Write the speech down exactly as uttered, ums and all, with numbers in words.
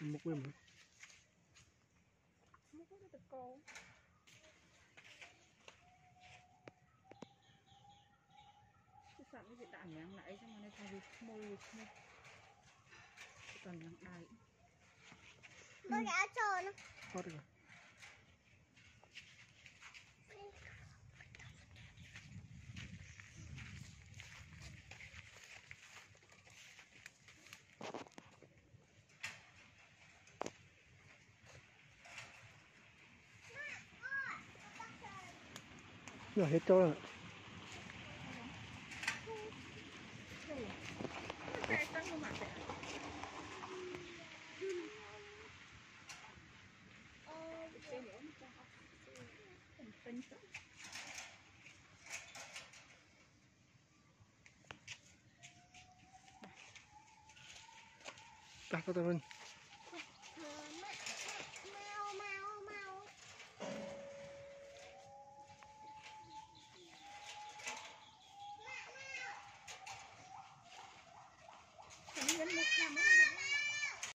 một cái mà một cái tật cô cái sản cái gì đạn nhang lại xong rồi này thay vì môi môi còn nhang đài mới đã cho nó có được rồi. Rồi hết trâu rồi. Cắt cái tay mình.